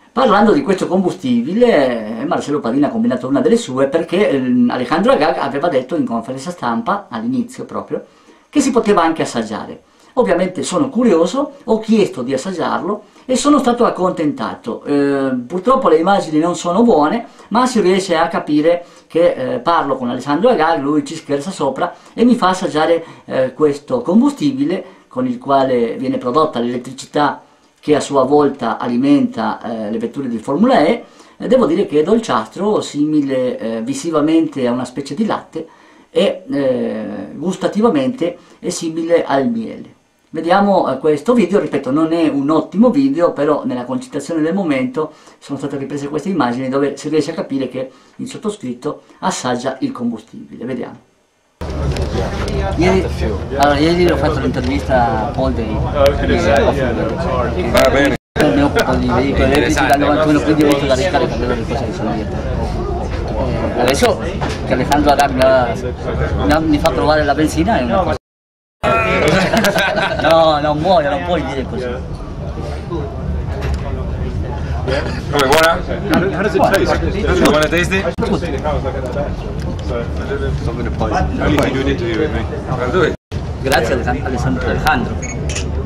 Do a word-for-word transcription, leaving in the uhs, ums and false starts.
Parlando di questo combustibile, Marcello Padina ha combinato una delle sue perché eh, Alejandro Agag aveva detto in conferenza stampa, all'inizio proprio, che si poteva anche assaggiare. Ovviamente sono curioso, ho chiesto di assaggiarlo e sono stato accontentato. Eh, purtroppo le immagini non sono buone, ma si riesce a capire che eh, parlo con Alejandro Agag, lui ci scherza sopra e mi fa assaggiare eh, questo combustibile con il quale viene prodotta l'elettricità che a sua volta alimenta eh, le vetture di Formula E. Eh, devo dire che è dolciastro, simile eh, visivamente a una specie di latte e eh, gustativamente è simile al miele. Vediamo eh, questo video, ripeto, non è un ottimo video, però nella concitazione del momento sono state riprese queste immagini dove si riesce a capire che il sottoscritto assaggia il combustibile. Vediamo. Ieri, allora, ieri ho fatto l'intervista a Paul Day. Va bene. Mi occupo di veicoli elettrici dal novantuno, quindi ho visto la ricarica per le cose che sono dietro. Eh, adesso che Alejandro Agag mi, ha, mi, ha, mi fa provare la benzina è una cosa. No, non muoio, non puoi dire così. Come, buona? How does it taste? You want to taste it? I'm going to pause. Only if you do an interview with me. I'll do it. Grazie Alessandro.